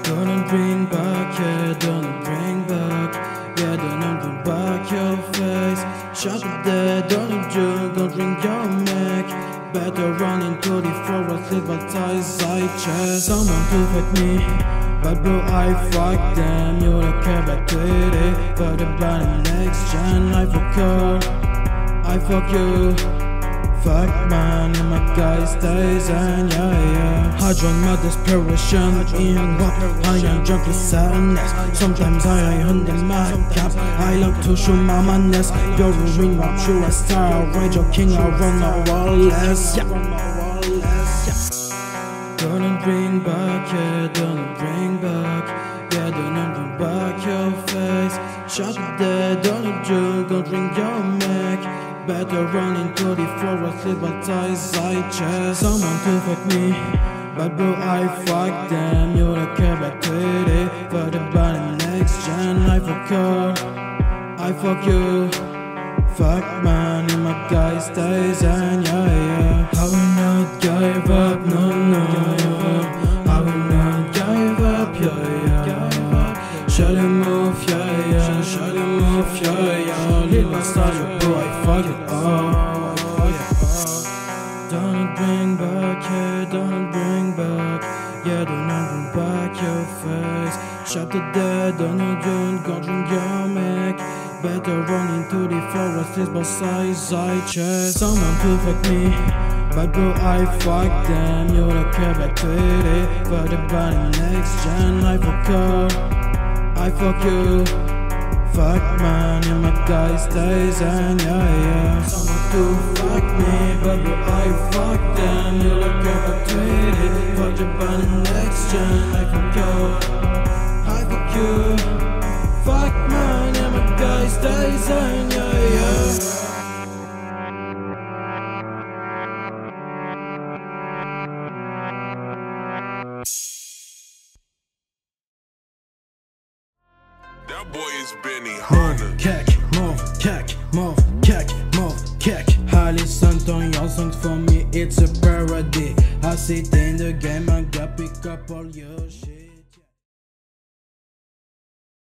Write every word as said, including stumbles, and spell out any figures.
Don't bring back, yeah, don't bring back. Yeah, don't bring back your face. Shut up there, don't you, don't drink your neck. Better run into the forest, little ties I chest. Someone to fuck me, but bro, I fuck them. You don't care about it, but about the next gen. I fuck her, I fuck you. Fuck man, and my guy stays and yeah, yeah. I join my desperation in rap. I am drunk with sadness. Sometimes I am under my cap. I like to show my madness. You're a ring, I'm true, I star. Rage or king, I run my wallets. Yeah. Don't bring back, yeah, don't bring back. Yeah, don't bring back your face. Shut up there, don't you, don't drink your neck. Better run into the forest, little ties I chest. Someone to fuck me, but bro, I fuck them. You don't care about it, but about the next gen. I fuck her, I fuck you. Fuck man, and my guy stays and yeah, yeah. I will not give up, no, no. I will not give up, yeah, yeah. Shut him off, yeah, yeah. Shut him off, yeah, yeah. Little bastard, bro, I fuck it up. Don't bring back, yeah, don't bring back. Yeah, don't bring back your face. Shut the dead, don't you, don't drink your neck. Better run into the forest, this besides I chest. Someone to fuck me, but bro, I fuck them. You don't care about it, but about the next gen. I fuck her, I fuck you. Fuck man, and my guy stays and yeah, yeah. Someone to fuck me, but bro, I fuck them. You don't care about it, but about the next gen. I fuck you, I fuck you. Fuck man, and my guy stays and yeah, yeah. That boy is Benny Hanna. Move, kick, move, kick, move, kick, move, kick. I listen to your songs, for me it's a parody. I sit in the game and got pick up all your shit.